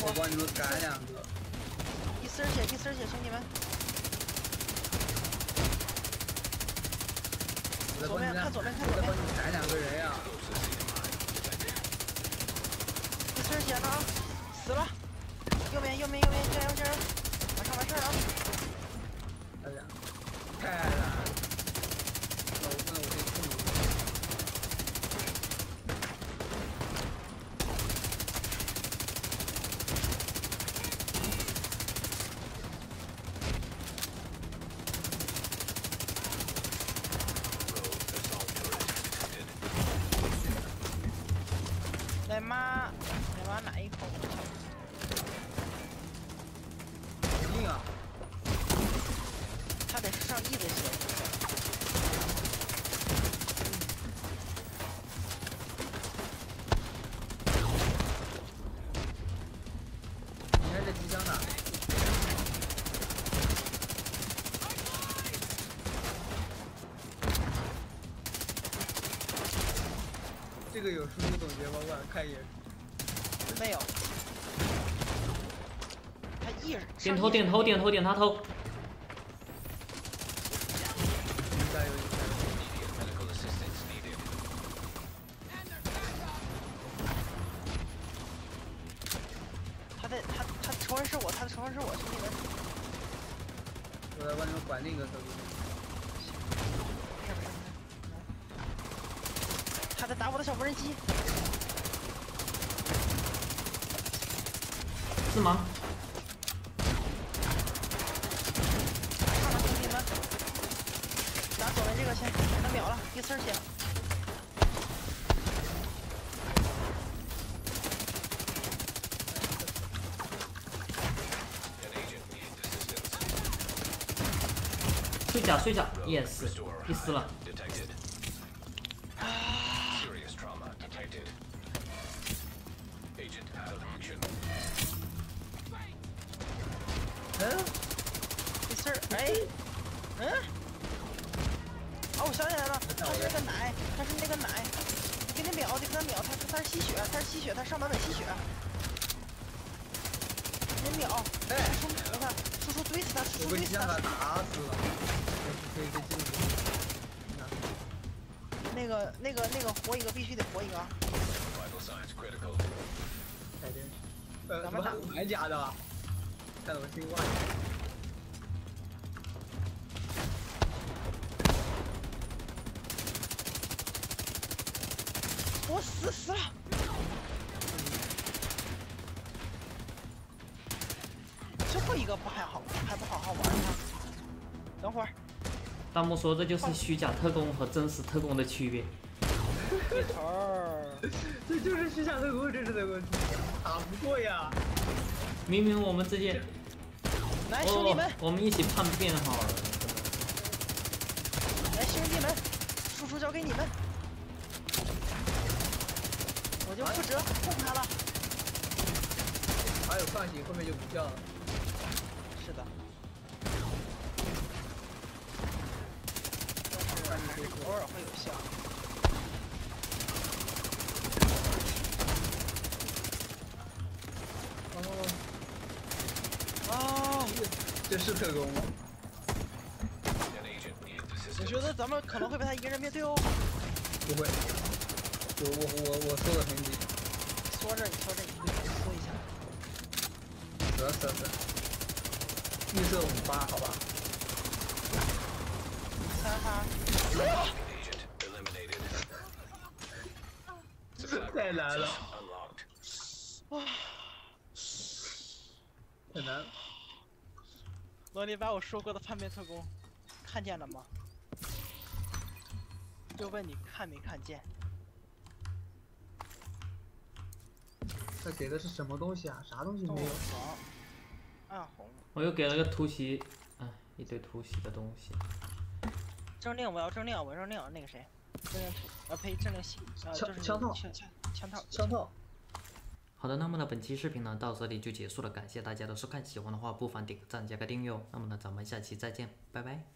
我帮你们干两个。 第40血，第40血，兄弟们。左边看左边看左边。 我帮你们干两个人呀。 第40血了啊，死了。右边，加油加油！马上完事儿了啊！ 哎呀，太难了。那我可以控制。 来妈哪一口？ 硬啊！ 他得是上亿的血。 你看这机枪呢？这个有输出总结吗？我想看一眼。 没有。他一点他头。 加油！ 他仇人是我，兄弟们。 我在帮你们管那个手机。 他在打我的小无人机。 是吗？ 上了，兄弟们。打左边这个先，他秒了，第40血。 睡觉 ，yes， 第4了。 第40，哎，哦，我想起来了，他是那个奶，你给他秒，他是吸血，他上版本吸血。人秒，哎，我看叔叔怼死他，叔叔怼死他。 我被打死了。 那个活一个必须得活一个啊！ 咱们打玩家的，看我新话。 我死了！最后一个不还不好好玩吗？等会儿。 弹幕说这就是虚假特工和真实特工的区别。 对头儿， 这就是虚假特工真实特工，打不过呀！ 明明我们之间， 来兄弟们， 我们一起叛变好了。 来兄弟们，叔叔交给你们，我就负责控他了。 还有放血，后面就不叫了。 是的。偶尔会有效。哦， 这是特工吗？ 我觉得咱们可能会被他一个人面对哦。 不会，我搜了痕迹。 缩着，你缩一下。 得，绿色58，好吧。 3哈。 太难了。哇，太难了。 罗尼把我说过的叛变特工看见了吗？就问你看没看见？ 他给的是什么东西啊？啥东西没有？ 暗红。 我又给了个突袭，一堆突袭的东西。 政令，我要政令，那个谁，政令图，呸，政令系，就是枪套。 好的，那么呢，本期视频呢到这里就结束了，感谢大家的收看，喜欢的话不妨点个赞，加个订阅哦。那么呢，咱们下期再见，拜拜。